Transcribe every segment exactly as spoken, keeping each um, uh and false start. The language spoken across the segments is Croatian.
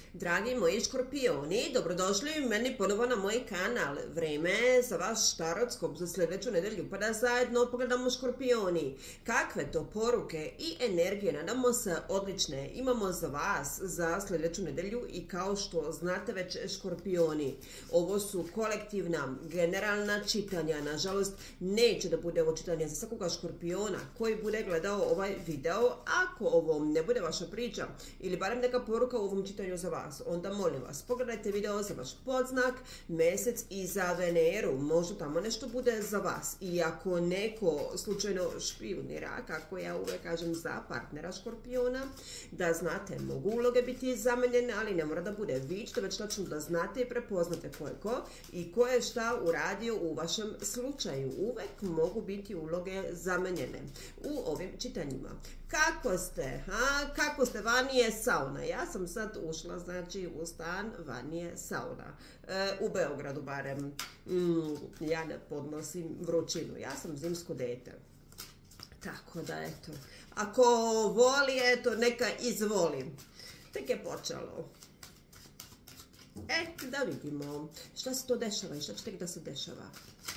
Dragi moji škorpioni, dobrodošli meni ponovo na moj kanal. Vreme je za vaš tarotkop za sljedeću nedelju, pa da zajedno pogledamo škorpioni. Kakve to poruke i energije, nadamo se odlične, imamo za vas za sljedeću nedelju i kao što znate već škorpioni, ovo su kolektivna, generalna čitanja. Nažalost, neće da bude ovo čitanje za svakoga škorpiona koji bude gledao ovaj video. Ako ovo ne bude vaša priča ili barem neka poruka u ovom čitanju za vas, onda molim vas, pogledajte video za vaš podznak, mjesec i za Veneru, možda tamo nešto bude za vas. I ako neko slučajno špijunira, kako ja uvijek kažem, za partnera škorpiona, da znate, mogu uloge biti zamenjene, ali ne mora da bude. Vi ćete već točno da znate i prepoznate ko je ko i ko je šta uradio u vašem slučaju. Uvijek mogu biti uloge zamenjene u ovim čitanjima. Kako ste? Ha? Kako ste? Vani je sauna. Ja sam sad ušla, znači, u stan, vani je sauna. E, u Beogradu barem. Mm, ja ne podnosim vrućinu. Ja sam zimsko dete. Tako da, eto. Ako voli, eto, neka izvoli. Tek je počelo. E, da vidimo šta se to dešava i šta će tek da se dešava.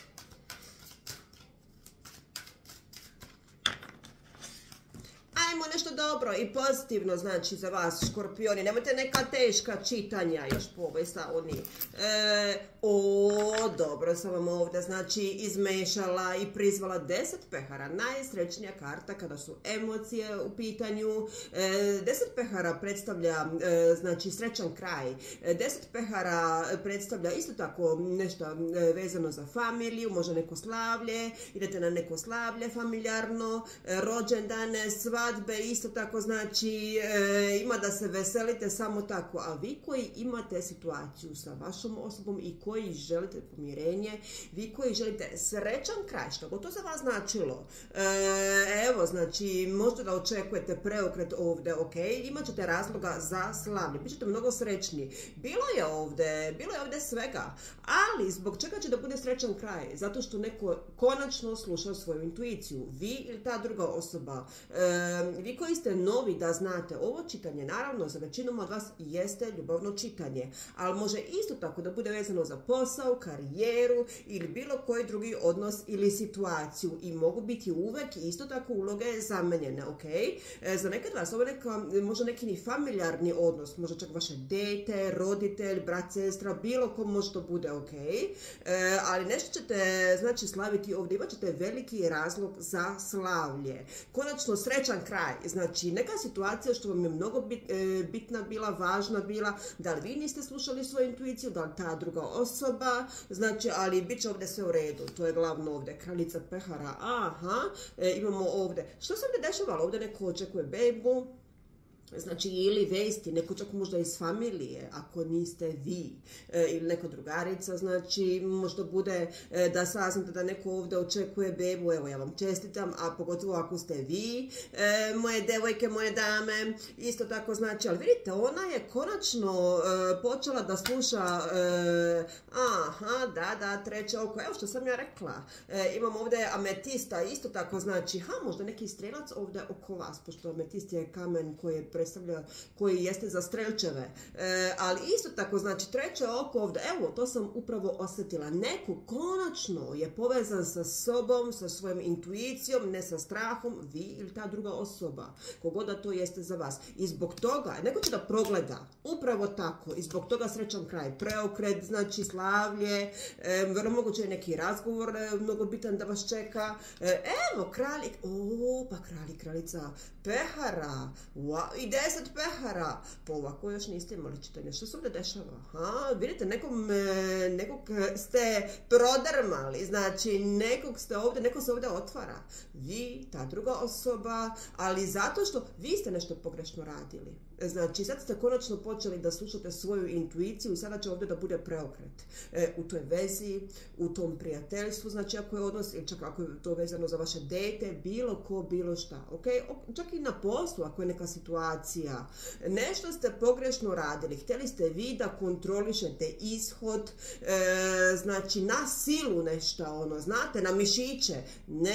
Ajmo nešto dobro i pozitivno, znači, za vas škorpioni. Nemojte neka teška čitanja još po ovoj sauni. E, o, dobro sam vam ovdje, znači, izmešala i prizvala deset pehara. Najsrećnija karta kada su emocije u pitanju. E, deset pehara predstavlja, e, znači, srećan kraj. E, deset pehara predstavlja isto tako nešto vezano za familiju, možda neko slavlje, idete na neko slavlje familijarno, e, rođendane, svadbe, isto tako, znači, e, ima da se veselite samo tako. A vi koji imate situaciju sa vašom osobom i koji želite pomirenje, vi koji želite srećan kraj, što god to za vas značilo, e, evo, znači, možete da očekujete preokret ovdje, ok, imat ćete razloga za slavlje, bit ćete mnogo srećni. Bilo je ovdje, bilo je ovdje svega, ali zbog čega će da bude srećan kraj? Zato što neko konačno sluša svoju intuiciju, vi ili ta druga osoba. E, vi koji ste novi, da znate, ovo čitanje, naravno, za većinom od vas jeste ljubavno čitanje, ali može isto tako da bude vezano za posao, karijeru ili bilo koji drugi odnos ili situaciju i mogu biti uvek isto tako uloge zamenjene, ok? E, za nekad vas ovo neka, možda neki ni familijarni odnos, možda čak vaše dete, roditelj, brat, sestra, bilo ko može to bude, ok? E, ali nešto ćete, znači, slaviti ovdje, imat ćete veliki razlog za slavlje. Konačno srećan kraj, znači, neka situacija što vam je mnogo bit, e, bitna bila, važna bila, da li vi niste slušali svoju intuiciju, da li ta druga osoba, znači, ali bit će ovdje sve u redu, to je glavno ovdje, kraljica pehara, aha, e, imamo ovdje, što se ovdje dešavalo, ovdje neko očekuje bebu, znači, ili vesti, neko čak možda iz familije, ako niste vi, e, ili neka drugarica, znači, možda bude e, da saznate da neko ovdje očekuje bebu, evo, ja vam čestitam, a pogotovo ako ste vi, e, moje devojke, moje dame, isto tako, znači, ali vidite, ona je konačno e, počela da sluša, e, aha, da, da, treće oko, evo što sam ja rekla, e, imam ovdje ametista, isto tako, znači, ha, možda neki strelac ovdje oko vas, pošto ametist je kamen koji je predstavlja, koji jeste za strelčeve. E, ali isto tako, znači, treće oko ovdje, evo, to sam upravo osjetila. Neko konačno je povezan sa sobom, sa svojom intuicijom, ne sa strahom, vi ili ta druga osoba, kogoda to jeste za vas. I zbog toga, neko će da progleda, upravo tako, i zbog toga srećan kraj, preokret, znači, slavlje, e, vrlo moguće je neki razgovor, e, mnogo bitan da vas čeka. E, evo, kralj, o, pa kralj, kraljica pehara, wow, i deset pehara, pa ovako još niste imali čitanje, što se ovdje dešava? Ha, vidite, nekom, nekog ste prodrmali, znači, nekog ste ovdje, neko se ovdje otvara, vi, ta druga osoba, ali zato što vi ste nešto pogrešno radili. Znači, sad ste konačno počeli da slušate svoju intuiciju i sada će ovdje da bude preokret. E, u toj vezi, u tom prijateljstvu, znači, ako je odnos, ili čak ako je to vezano za vaše dete, bilo ko, bilo šta, ok? Čak i na poslu, ako je neka situacija, nešto ste pogrešno radili, htjeli ste vi da kontrolišete ishod, e, znači, na silu nešto, ono, znate, na mišiće, ne.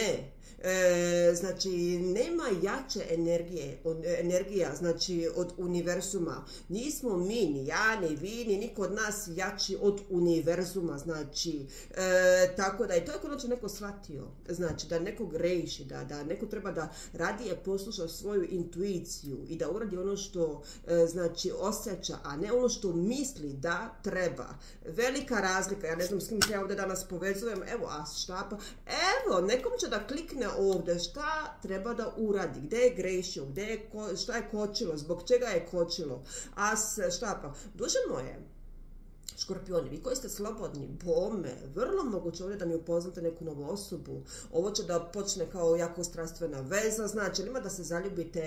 E, znači, nema jače energije, od, energija, znači, od univerzuma. Nismo mi, ni ja, ni vi, ni niko od nas jači od univerzuma, znači, e, tako da, i to je konačno neko shvatio, znači, da neko greši, da, da neko treba da radije posluša svoju intuiciju i da uradi ono što, e, znači, osjeća, a ne ono što misli da treba. Velika razlika, ja ne znam s kim se ja ovdje danas povezujem, evo, as štapa, evo, nekom će da klikne ovdje šta treba da uradi, gdje je grešio, gdje je, šta je kočilo, zbog čega je kočilo. As štapa, duže moje, Škorpioni, vi koji ste slobodni, bome, vrlo moguće ovdje da mi upoznate neku novu osobu. Ovo će da počne kao jako strastvena veza, znači ima da se zaljubite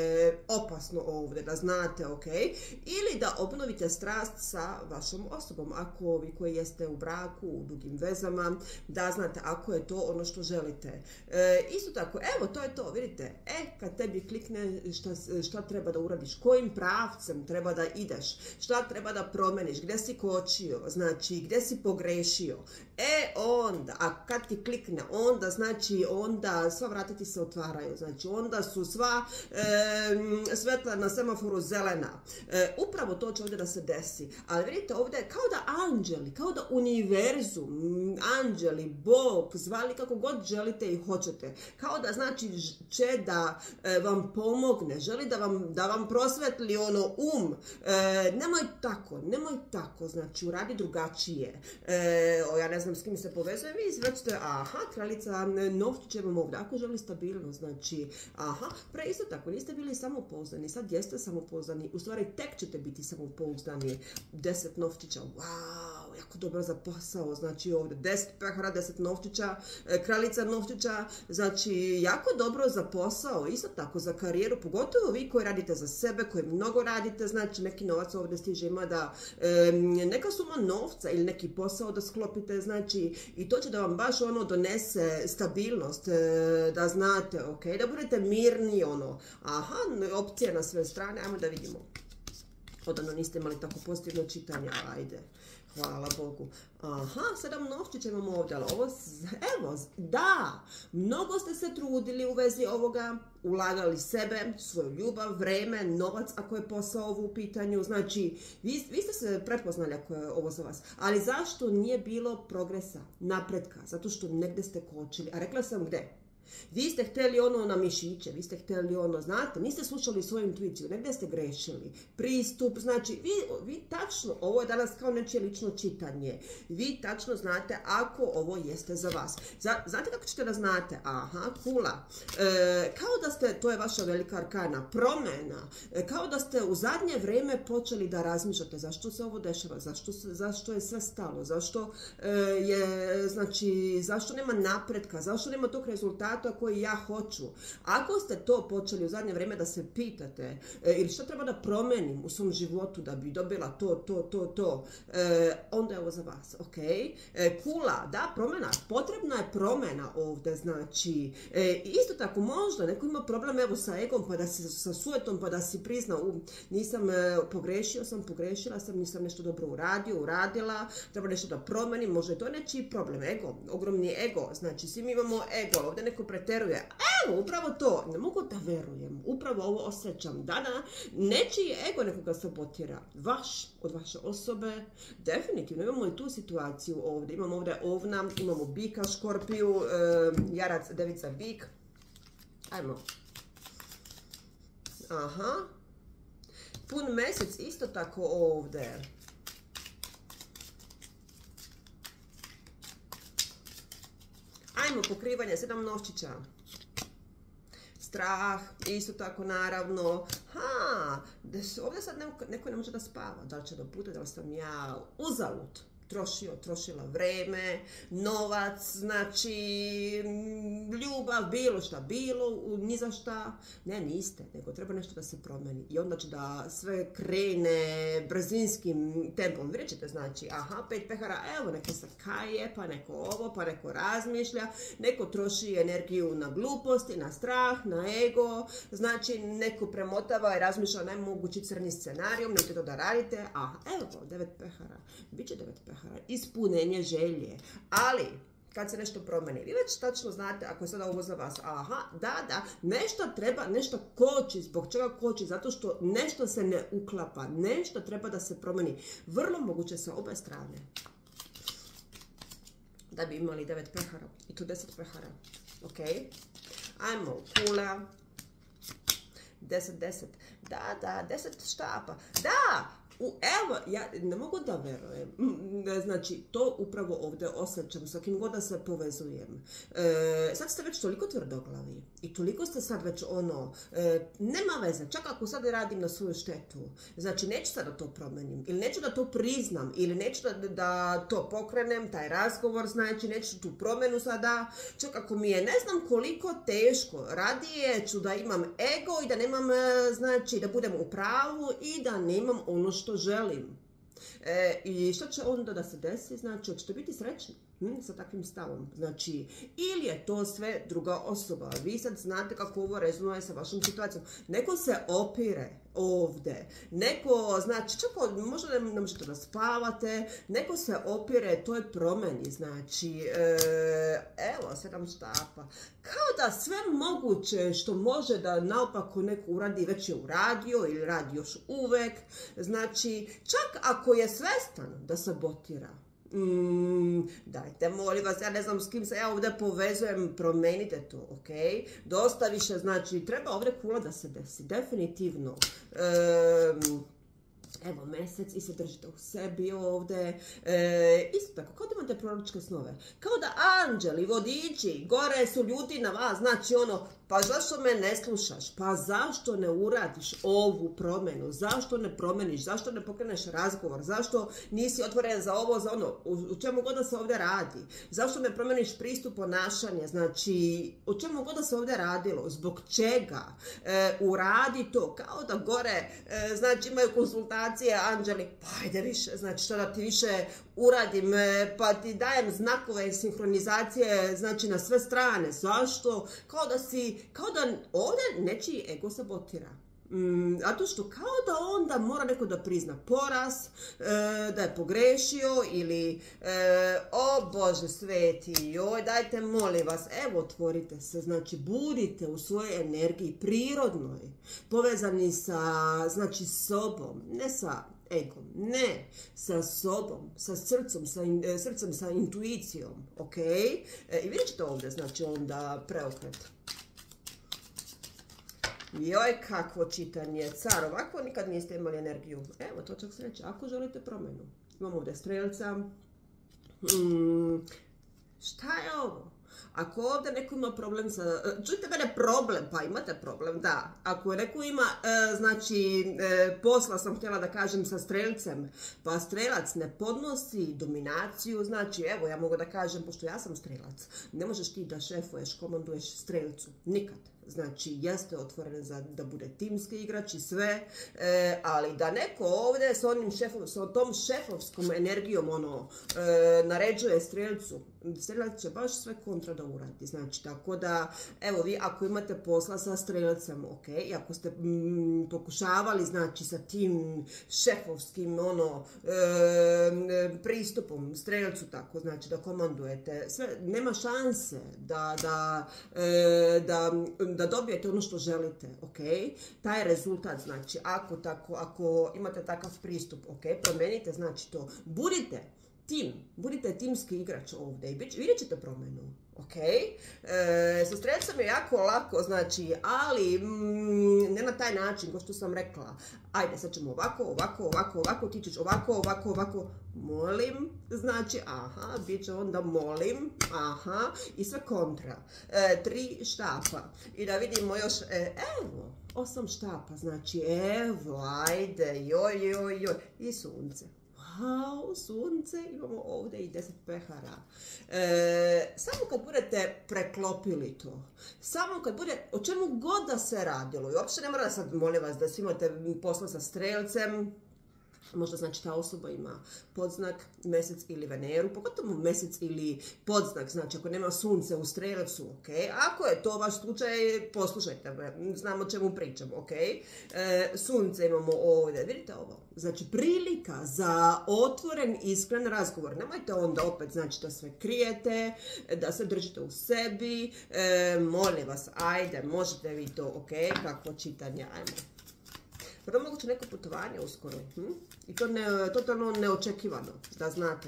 opasno ovdje, da znate, ok? Ili da obnovite strast sa vašom osobom, ako vi koji jeste u braku, u dugim vezama, da znate ako je to ono što želite. E, isto tako, evo, to je to, vidite, e, kad tebi klikne šta, šta treba da uradiš, kojim pravcem treba da ideš, šta treba da promeniš, gdje si ko znači gdje si pogrešio, e onda, a kad ti klikne, onda znači, onda sva vrata ti se otvaraju, znači onda su sva e, svetla na semaforu zelena. E, upravo to će ovdje da se desi, ali vidite ovdje kao da anđeli, kao da univerzum, anđeli, Bog, zvali kako god želite i hoćete, kao da znači će da e, vam pomogne, želi da vam, da vam prosvetli ono um, e, nemoj tako, nemoj tako, znači Znači, uradi drugačije. E, o, ja ne znam s kim se povezuje, vi izvrćete, aha, kraljica novčićevom ovdje, ako želi stabilnost, znači, aha, pre isto tako, niste bili samopouzdani, sad jeste samopouzdani, u stvari tek ćete biti samopouzdani, deset novčića, wow, jako dobro za posao, znači ovdje deset pehara, deset novčića, kraljica novčića, znači, jako dobro za posao, isto tako za karijeru, pogotovo vi koji radite za sebe, koji mnogo radite, znači, neki novac ovdje stiže ima da, e, neka suma novca ili neki posao da sklopite, znači, i to će da vam baš ono donese stabilnost, da znate, ok, da budete mirni, ono, aha, opcije na sve strane, ajmo da vidimo. Odavno niste imali tako pozitivno čitanje, ajde. Hvala Bogu. Aha, sedam novčića imamo ovdje, ali ovo, evo, da, mnogo ste se trudili u vezi ovoga, ulagali sebe, svoju ljubav, vreme, novac, ako je posao ovo u pitanju, znači, vi, vi ste se prepoznali ako je ovo za vas, ali zašto nije bilo progresa, napretka, zato što negdje ste kočili, a rekla sam gdje? Vi ste htjeli ono na mišiće, vi ste htjeli ono, znate, niste slušali svoju intuiciju, negdje ste grešili, pristup, znači, vi, vi tačno, ovo je danas kao nečije lično čitanje, vi tačno znate ako ovo jeste za vas. Za, znate kako ćete da znate? Aha, kula, e, kao da ste, to je vaša velika arkana, promjena, e, kao da ste u zadnje vrijeme počeli da razmišljate zašto se ovo dešava, zašto, se, zašto je sve stalo, zašto e, je, znači, zašto nema napretka, zašto nema tog rezultata koji ja hoću. Ako ste to počeli u zadnje vrijeme da se pitate e, ili što treba da promenim u svom životu da bi dobila to, to, to, to, e, onda je ovo za vas, ok? E, kula, da, promjena, potrebna je promjena ovdje, znači, e, isto tako možda neko ima problem evo sa egom, pa da si, sa sujetom, pa da si prizna, u, nisam e, pogrešio sam, pogrešila sam, nisam nešto dobro uradio, uradila, treba nešto da promenim, možda je to nečiji problem, ego, ogromni ego, znači, svi mi imamo ego, ovdje neko preteruje, evo, upravo to, ne mogu da verujem, upravo ovo osjećam, da, da, nečiji ego nekoga sabotira, vaš, od vaše osobe, definitivno, imamo i tu situaciju ovdje, imamo ovdje ovna, imamo bika, škorpiju, e, jarac, devica, bik, ajmo, aha, pun mjesec, isto tako ovdje, ajmo, pokrivanje, sedam novčića. Strah, isto tako naravno. Ha, ovdje sad neko, neko ne može da spava. Da li će da bude, da li sam ja uzalud trošio, trošila vreme, novac, znači ljubav, bilo šta, bilo, ni za šta. Ne, niste, nego treba nešto da se promeni. I onda će da sve krene brzinskim tempom. Vidjet ćete, znači, aha, pet pehara, evo, neko se kaje, pa neko ovo, pa neko razmišlja, neko troši energiju na gluposti, na strah, na ego, znači, neko premotava i razmišlja najmogući crni scenarijom, nećete to da radite, aha, evo, devet pehara, bit će devet pehara. Ispunenje želje, ali kad se nešto promeni. Vi već tačno znate, ako je sada ovo za vas, aha, da, da, nešto treba, nešto koči. Zbog čega koči? Zato što nešto se ne uklapa, nešto treba da se promeni. Vrlo moguće sa obe strane. Da bi imali devet pehara i tu deset pehara. Ok, ajmo u kula. deset, deset. Da, da, deset štapa. Da! U, evo, ja ne mogu da verujem. Znači, to upravo ovdje osjećam, sa kim god da se povezujem. E, sad ste već toliko tvrdoglavi i toliko ste sad već ono, e, nema veze, čak ako sad radim na svoju štetu, znači neću sad da to promenim, ili neću da to priznam, ili neću da, da to pokrenem, taj razgovor, znači neću tu promjenu sada, čak ako mi je ne znam koliko teško, radije ću da imam ego i da nemam, znači da budem u pravu i da nemam ono što želim. E, I što će onda da se desi? Znači, hoćete biti srećni hm, sa takvim stavom. Znači, ili je to sve druga osoba. Vi sad znate kako ovo rezonuje sa vašom situacijom. Neko se opire ovdje. Neko, znači, čak možda ne možete da spavate. Neko se opire, to je promeni. Znači, e, evo, sedam štapa. Kao da sve moguće što može da naopako neko uradi, već je uradio ili radi još uvek. Znači, čak ako je svestan da sabotira, Mm, dajte, molim vas, ja ne znam s kim se ja ovdje povezujem, promenite to, ok? Dosta više, znači, treba ovdje kula da se desi, definitivno. Um, Evo, mjesec i se držite u sebi ovdje. E, isto tako, kao da imate proročke snove. Kao da anđeli, vodiči, gore su ljudi na vas. Znači ono, pa zašto me ne slušaš? Pa zašto ne uradiš ovu promjenu? Zašto ne promeniš? Zašto ne pokreneš razgovor? Zašto nisi otvoren za ovo, za ono? U, u čemu god da se ovdje radi? Zašto ne promeniš pristup ponašanja? Znači, u čemu god da se ovdje radilo? Zbog čega? E, uradi to. Kao da gore, e, znači imaju konsultacije anđeli, pa ajde više, znači što da ti više uradim, pa ti dajem znakove sinhronizacije, znači na sve strane. Zašto? Kao da si, kao da ovdje nečiji ego sabotira. Mm, zato što kao da onda mora neko da prizna poraz, e, da je pogrešio ili e, o Bože sveti, joj dajte molim vas, evo otvorite se, znači budite u svojoj energiji prirodnoj, povezani sa, znači sobom, ne sa egom, ne, sa sobom, sa srcom, sa in, srcem, sa intuicijom, ok? E, I vidjet ćete ovdje, znači onda preokret. Joj, kakvo čitanje, car, ovako nikad niste imali energiju. Evo, točak sreće, ako želite promjenu. Imamo ovdje strelca. Hmm, šta je ovo? Ako ovdje neko ima problem sa... Čujte mene, problem, pa imate problem, da. Ako neko ima, e, znači, e, posla sam htjela da kažem sa strelcem, pa strelac ne podnosi dominaciju, znači, evo, ja mogu da kažem, pošto ja sam strelac, ne možeš ti da šefuješ, komanduješ strelcu, nikad. Znači, jeste otvoren za da bude timski igrač i sve, e, ali da neko ovdje s onim šefom, s tom šefovskom energijom, ono, e, naređuje strelcu, strelac će baš sve kontra da uradi. Znači, tako da, evo vi, ako imate posla sa strelcem, ok, i ako ste mm, pokušavali, znači, sa tim šefovskim, ono, e, pristupom strelcu, tako, znači, da komandujete, sve, nema šanse da, da, e, da da dobijete ono što želite, ok? Taj rezultat, znači, ako tako, ako imate takav pristup, ok? Promenite, znači to. Budite tim, budite timski igrač ovdje i vidjet ćete promjenu, ok? E, sa strecom je jako lako, znači, ali mm, ne na taj način, kao što sam rekla. Ajde, sad ćemo ovako, ovako, ovako, ovako, ti ćeš ovako, ovako, ovako, molim, znači, aha, bit će onda molim, aha, i sve kontra. E, tri štapa. I da vidimo još, e, evo, osam štapa, znači, evo, ajde, joj, joj, joj, i sunce. Wow, sunce, imamo ovdje i deset pehara. E, samo kad budete preklopili to, samo kad bude, o čemu god da se radilo, i uopće ne mora da sad, molim vas, da svi imate posla sa strelcem, Možda znači ta osoba ima podznak mjesec ili Veneru, pogotovo mjesec ili podznak, znači ako nema sunce u Strelcu, ok. Ako je to vaš slučaj, poslušajte me, znamo o čemu pričam, ok. E, sunce imamo ovdje, vidite ovo, znači prilika za otvoren, iskren razgovor. Nemojte onda opet, znači da sve krijete, da se držite u sebi, e, molim vas, ajde, možete vi to, ok, kakvo čitanje, ajmo. Prvo moguće neko putovanje uskoro. Hm? I to ne, totalno neočekivano, da znate.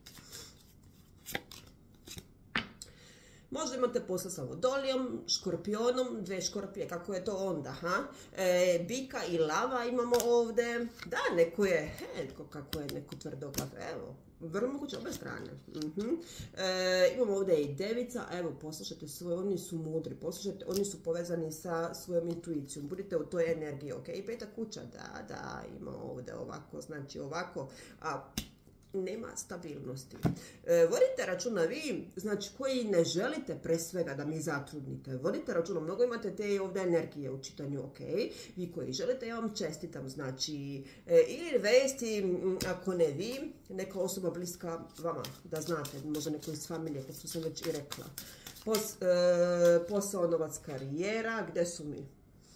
Možda imate posla sa vodolijom, škorpionom, dve škorpije, kako je to onda, ha? E, bika i lava imamo ovdje. Da, neko je, he, kako je neko tvrdoglav, evo. Vrlo moguće obe strane. Uh-huh. E, imamo ovdje i devica, evo poslušajte svoje, oni su mudri, poslušajte, oni su povezani sa svojom intuicijom, budite u toj energiji, ok? I peta kuća, da, da, ima ovdje ovako, znači ovako, a nema stabilnosti. E, vodite računa vi, znači koji ne želite pre svega da mi zatrudnite, vodite računa, mnogo imate te ovdje energije u čitanju, ok, vi koji želite, ja vam čestitam, znači, e, ili vesti, ako ne vi, neka osoba bliska vama, da znate, možda neko iz familije, kao što sam već i rekla. Pos, e, posao, novac, karijera, gdje su mi?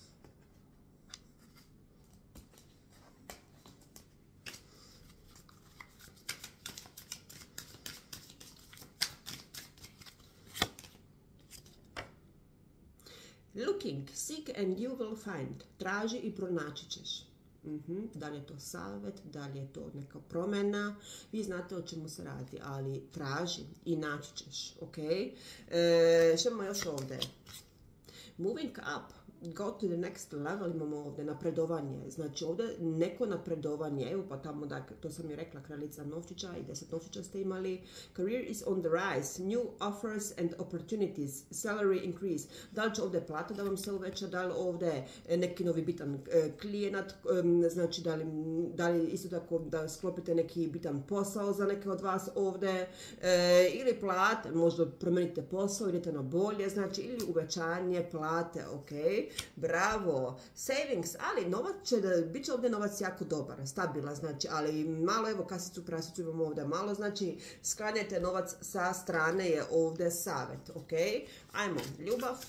Looking, seek and you will find. Traži i pronaći ćeš. Uh-huh. Da li je to savjet, da li je to neka promjena, vi znate o čemu se radi, ali traži i naći ćeš, ok? E, što imamo još ovdje? Moving up. Go to the next level, imamo ovdje napredovanje, znači ovdje neko napredovanje, evo pa tamo da, to sam i rekla, kraljica novčića i deset novčića ste imali. Career is on the rise, new offers and opportunities, salary increase, da li će ovdje plata da vam se uveća, da li ovdje neki novi bitan klijenat, znači da li, da li isto tako da sklopite neki bitan posao za neke od vas ovdje, e, ili plate, možda promijenite posao, idete na bolje, znači ili uvećanje plate, ok. Bravo, savings, ali novac će, bit će ovdje novac jako dobar, stabilan, znači, ali malo, evo, kasicu, prasicu imamo ovdje malo, znači, sklanjajte novac sa strane je ovdje savjet, ok? Ajmo, ljubav.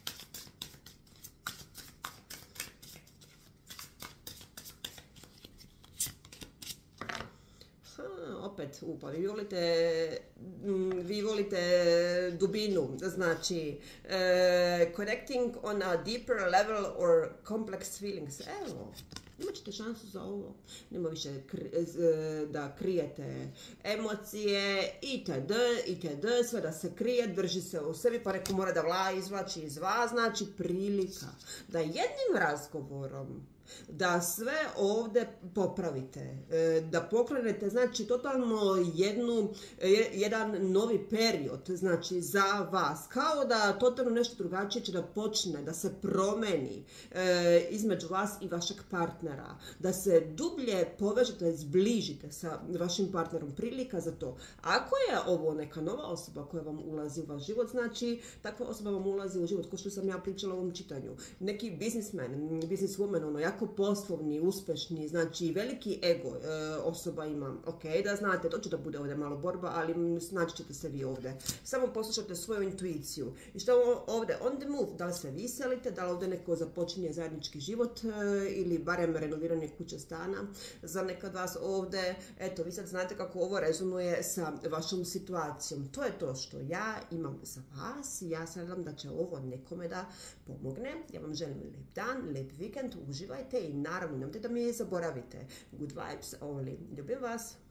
Opet, upa, vi volite, vi volite dubinu, znači uh, connecting on a deeper level or complex feelings. Evo, imat ćete šansu za ovo. Nema više kri, da krijete emocije, itd., itd., sve da se krije, drži se u sebi, pa neko mora da vla izvlači iz vas, znači prilika da jednim razgovorom da sve ovdje popravite, da pokrenete, znači totalno jednu, jedan novi period, znači za vas, kao da totalno nešto drugačije će da počne, da se promeni e, između vas i vašeg partnera, da se dublje povežete, zbližite sa vašim partnerom, prilika za to. Ako je ovo neka nova osoba koja vam ulazi u vaš život, znači takva osoba vam ulazi u život, kao što sam ja pričala u ovom čitanju, neki biznismen, bizniswoman, ono, jako poslovni, uspešni, znači veliki ego e, osoba ima, ok, da znate, to će da bude ovdje malo borba, ali znači ćete se vi ovdje. Samo poslušajte svoju intuiciju. I što ovdje, on the move, da li se vi selite, da li ovdje neko započinje zajednički život e, ili barem renoviranje kuće, stana za nekad vas ovdje. Eto, vi sad znate kako ovo rezonuje sa vašom situacijom. To je to što ja imam za vas. Ja se nadam da će ovo nekome da pomogne. Ja vam želim lijep dan, lijep vikend, uživajte i naravno nemojte da mi zaboravite. Good vibes only. Ljubim vas.